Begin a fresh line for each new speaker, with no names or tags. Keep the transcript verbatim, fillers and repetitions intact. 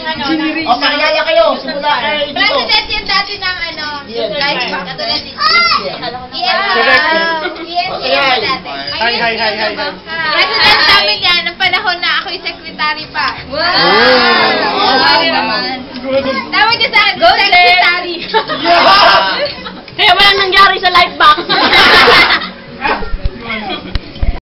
ano,
O, pakilala kayo. Simula kay dito.
President yan dati ng ano, life back. Katulad ni E M.
Correct.
E M yan dati.
Hi, hi, hi, hi, hi.
President namin yan, ng panahon na ako'y secretary pa.
Wow!
Tawag niya sa akin,
Go,
Secretary.